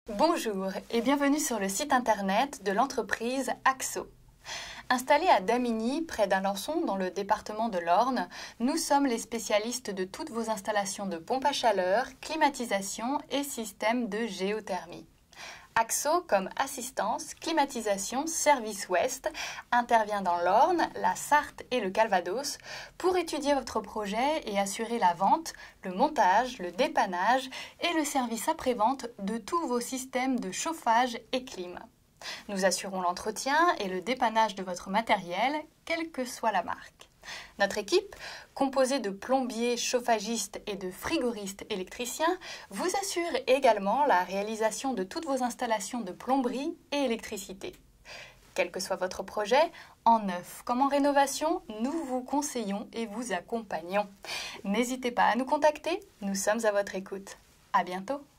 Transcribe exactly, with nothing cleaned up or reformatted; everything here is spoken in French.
Bonjour et bienvenue sur le site internet de l'entreprise Axo. Installée à Damigny, près d'Alençon, dans le département de l'Orne, nous sommes les spécialistes de toutes vos installations de pompes à chaleur, climatisation et systèmes de géothermie. Axo, comme assistance, climatisation, service ouest, intervient dans l'Orne, la Sarthe et le Calvados pour étudier votre projet et assurer la vente, le montage, le dépannage et le service après-vente de tous vos systèmes de chauffage et clim. Nous assurons l'entretien et le dépannage de votre matériel, quelle que soit la marque. Notre équipe, composée de plombiers, chauffagistes et de frigoristes électriciens, vous assure également la réalisation de toutes vos installations de plomberie et électricité. Quel que soit votre projet, en neuf comme en rénovation, nous vous conseillons et vous accompagnons. N'hésitez pas à nous contacter, nous sommes à votre écoute. À bientôt.